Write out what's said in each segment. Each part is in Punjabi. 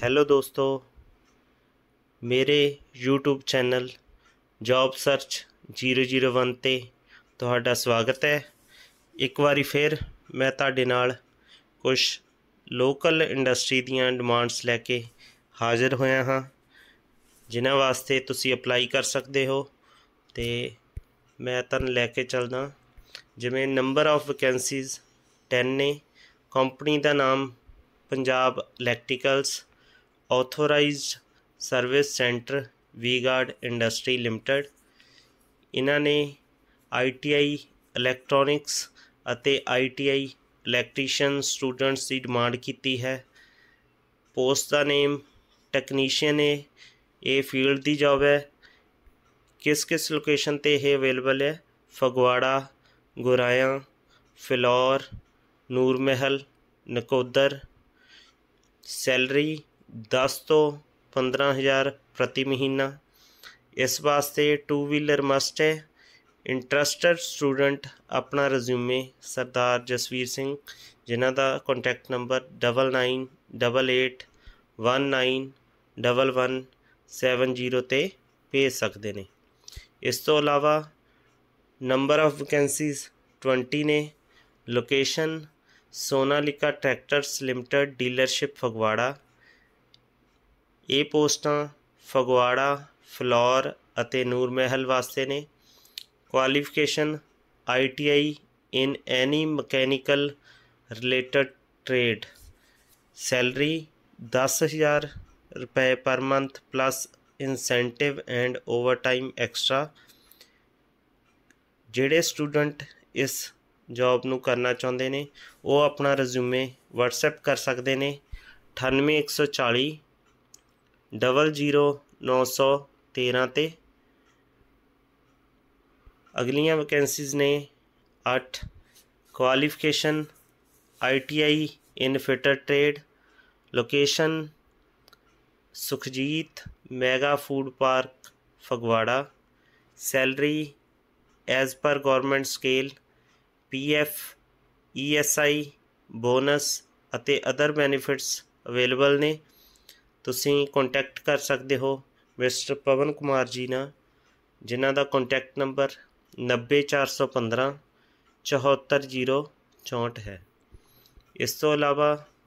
हेलो दोस्तों, मेरे यूट्यूब चैनल जॉब सर्च 001 ਤੇ ਤੁਹਾਡਾ ਸਵਾਗਤ ਹੈ। ਇੱਕ ਵਾਰੀ ਫਿਰ ਮੈਂ ਤੁਹਾਡੇ ਨਾਲ ਕੁਝ ਲੋਕਲ ਇੰਡਸਟਰੀ ਦੀਆਂ ਡਿਮਾਂਡਸ ਲੈ ਕੇ ਹਾਜ਼ਰ ਹੋਇਆ ਹਾਂ, ਜਿਨ੍ਹਾਂ ਵਾਸਤੇ ਤੁਸੀਂ ਅਪਲਾਈ ਕਰ ਸਕਦੇ ਹੋ। ਅਤੇ ਮੈਂ ਤੁਹਾਨੂੰ ਲੈ ਕੇ ਚੱਲਦਾ। ਜਿਵੇਂ ਨੰਬਰ ਆਫ ਵੈਕੈਂਸੀਜ਼ 10 ਨੇ। ਕੰਪਨੀ ਦਾ ਨਾਮ Punjab electricals authorised service centre V Guard industry limited. ਇਹਨਾਂ ਨੇ ITI ਇਲੈਕਟ੍ਰੋਨਿਕਸ ਅਤੇ ITI ਇਲੈਕਟ੍ਰੀਸ਼ੀਅਨ ਸਟੂਡੈਂਟਸ ਦੀ ਡਿਮਾਂਡ ਕੀਤੀ ਹੈ। ਪੋਸਟ ਦਾ ਨੇਮ ਟੈਕਨੀਸ਼ੀਅਨ ਹੈ। ਇਹ ਫੀਲਡ ਦੀ ਜੋਬ ਹੈ। ਕਿਸ ਲੋਕੇਸ਼ਨ 'ਤੇ ਇਹ ਅਵੇਲੇਬਲ ਹੈ? ਫਗਵਾੜਾ, ਗੁਰਾਇਆ, ਫਿਲੌਰ, ਨੂਰ ਮਹਿਲ, ਨਕੋਦਰ। ਸੈਲਰੀ 10 ਤੋਂ 15,000 ਪ੍ਰਤੀ ਮਹੀਨਾ। ਇਸ ਵਾਸਤੇ 2 ਵੀਲਰ ਮਸਟ ਹੈ। ਇੰਟਰਸਟਡ ਸਟੂਡੈਂਟ ਆਪਣਾ ਰਿਜ਼ਿਊਮੇ ਸਰਦਾਰ ਜਸਵੀਰ ਸਿੰਘ, ਜਿਨ੍ਹਾਂ ਦਾ ਕੰਟੈਕਟ ਨੰਬਰ 9988191170 'ਤੇ ਭੇਜ ਸਕਦੇ ਨੇ। ਇਸ ਤੋਂ ਇਲਾਵਾ ਨੰਬਰ ਆਫ ਵੈਕੈਂਸੀਜ਼ 20 ਨੇ। Location Sonalika tractors limited dealership Phagwara. ਇਹ ਪੋਸਟਾਂ ਫਗਵਾੜਾ, ਫਿਲੌਰ ਅਤੇ ਨੂਰ ਮਹਿਲ ਵਾਸਤੇ ਨੇ। Qualification ITI in any mechanical related trade. Salary 10,000 ਰੁਪਏ per month plus incentive and overtime extra. ਜਿਹੜੇ ਸਟੂਡੈਂਟ ਇਸ ਜੋਬ ਨੂੰ ਕਰਨਾ ਚਾਹੁੰਦੇ ਨੇ ਉਹ ਆਪਣਾ ਰਿਜ਼ਿਊਮੇ ਵਟਸਐਪ ਕਰ ਸਕਦੇ ਨੇ 9814 00913 'ਤੇ। ਅਗਲੀਆਂ ਵੈਕੈਂਸੀਜ਼ ਨੇ 8। Qualification ITI in fitter trade. Location Sukhjit mega food park Phagwara. Salary as per government scale. PF ESI bonus ਅਤੇ ਅਦਰ ਬੈਨੀਫਿਟਸ ਅਵੇਲੇਬਲ ਨੇ। ਤੁਸੀਂ ਕੰਟੈਕਟ ਕਰ ਸਕਦੇ ਹੋ ਮਿਸਟਰ ਪਵਨ ਕੁਮਾਰ ਜੀ ਨਾਲ, ਜਿਨ੍ਹਾਂ ਦਾ ਕੰਟੈਕਟ ਨੰਬਰ 90415 74064 ਹੈ। ਇਸ ਤੋਂ ਇਲਾਵਾ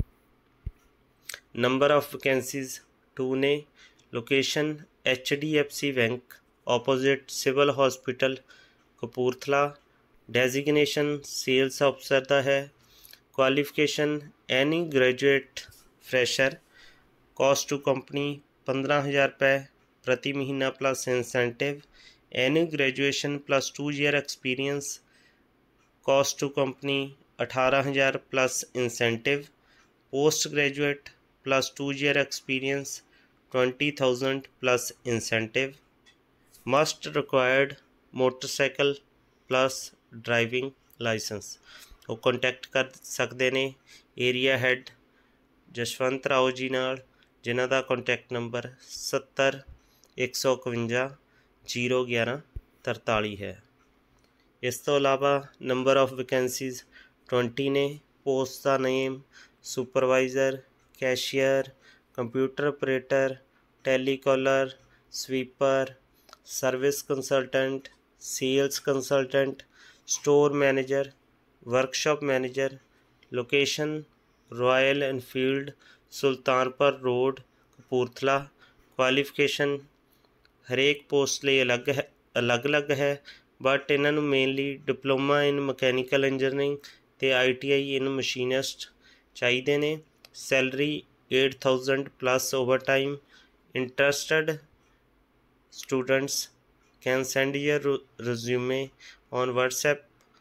ਨੰਬਰ ਆਫ ਵੈਕੈਂਸੀਜ਼ 2 ਨੇ। Location HDFC bank opposite civil hospital Kapurthala. Designation sales ਅਫਸਰ ਦਾ ਹੈ। Qualification any graduate fresher. Cost to company 15,000 ਰੁਪਏ ਪ੍ਰਤੀ ਮਹੀਨਾ plus incentive. Any graduation plus 2 year experience. Cost to company 18,000 plus incentive. Post graduate plus 2 year experience 20,000 plus incentive. Must required motorcycle plus driving licence. ਉਹ ਕੰਟੈਕਟ ਕਰ ਸਕਦੇ ਨੇ ਏਰੀਆ ਹੈੱਡ ਜਸਵੰਤ ਰਾਓ ਜੀ ਨਾਲ, ਜਿਨ੍ਹਾਂ ਦਾ ਕੰਟੈਕਟ ਨੰਬਰ 70 151 011 43 ਹੈ। ਇਸ ਤੋਂ ਇਲਾਵਾ ਨੰਬਰ ਆਫ ਵੈਕੈਂਸੀਜ਼ 20 ਨੇ। ਪੋਸਟ ਦਾ name supervisor, cashier, computer operator, telecaller, sweeper, service consultant, sales consultant, store manager, workshop manager. Location Royal Enfield Sultanpur road Kapurthala. Qualification ਹਰੇਕ ਪੋਸਟ ਲਈ ਅਲੱਗ ਹੈ, ਬਟ ਇਹਨਾਂ ਨੂੰ mainly diploma in mechanical engineering ਅਤੇ ITI ਇਨ ਮਸ਼ੀਨਿਸਟ ਚਾਹੀਦੇ ਨੇ। Salary 8,000 plus overtime. Interested students can send your resume on WhatsApp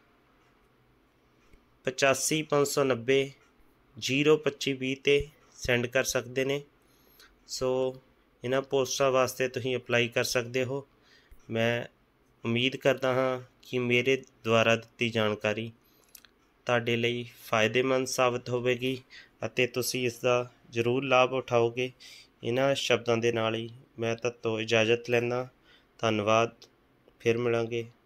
85 590 02520 'ਤੇ ਸੈਂਡ ਕਰ ਸਕਦੇ ਨੇ। ਸੋ ਇਹਨਾਂ ਪੋਸਟਾਂ ਵਾਸਤੇ ਤੁਸੀਂ ਅਪਲਾਈ ਕਰ ਸਕਦੇ ਹੋ। ਮੈਂ ਉਮੀਦ ਕਰਦਾ ਹਾਂ ਕਿ ਮੇਰੇ ਦੁਆਰਾ ਦਿੱਤੀ ਜਾਣਕਾਰੀ ਤੁਹਾਡੇ ਲਈ ਫਾਇਦੇਮੰਦ ਸਾਬਤ ਹੋਵੇਗੀ ਅਤੇ ਤੁਸੀਂ ਇਸ ਦਾ ਜ਼ਰੂਰ ਲਾਭ ਉਠਾਓਗੇ। ਇਹਨਾਂ ਸ਼ਬਦਾਂ ਦੇ ਨਾਲ ਹੀ ਮੈਂ ਤੁਹਾਡੇ ਤੋਂ ਇਜਾਜ਼ਤ ਲੈਂਦਾ। ਧੰਨਵਾਦ। ਫਿਰ ਮਿਲਾਂਗੇ।